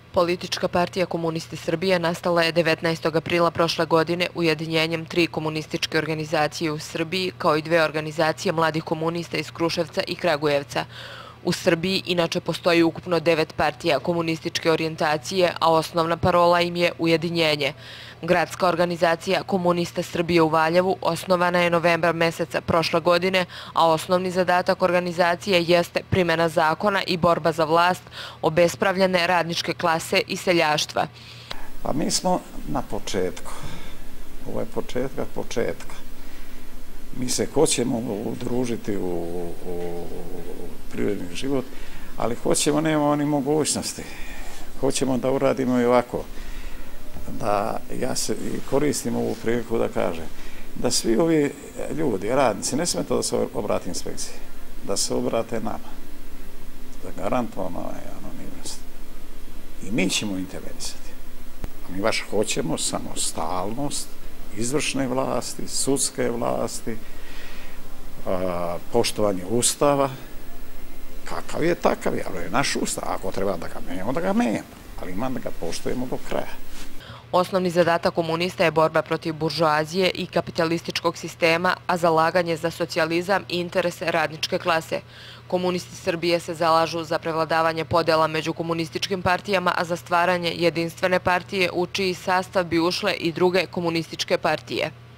Politička partija Komunisti Srbije nastala je 19. aprila prošle godine ujedinjenjem 3 komunističke organizacije u Srbiji, kao i 2 organizacije mladih komunista iz Kruševca i Kragujevca. U Srbiji inače postoji ukupno 9 partija komunističke orijentacije, a osnovna parola im je ujedinjenje. Gradska organizacija Komunista Srbije u Valjevu osnovana je novembra meseca prošle godine, a osnovni zadatak organizacije jeste primjena zakona i borba za vlast obespravljene radničke klase i seljaštva. Pa mi smo na početku. Ovo je početka. Mi se hoćemo udružiti u privredni život, ali hoćemo, nemamo ni mogućnosti. Hoćemo da uradimo i ovako. Da ja se koristim ovu priliku da kažem da svi ovi ljudi, radnici, ne smije to da se obrati inspekciji, da se obrate nama. Da garantovano je anonimnost. I mi ćemo intervenisati. Mi baš hoćemo samostalnost izvršne vlasti, sudske vlasti, poštovanje Ustava. Kakav je takav, jer je naš Ustav. Ako treba da ga menjamo, da ga menjamo. Ali imam da ga poštujemo do kraja. Osnovni zadatak komunista je borba protiv buržoazije i kapitalističkog sistema, a zalaganje za socijalizam i interese radničke klase. Komunisti Srbije se zalažu za prevladavanje podela među komunističkim partijama, a za stvaranje jedinstvene partije u čiji sastav bi ušle i druge komunističke partije.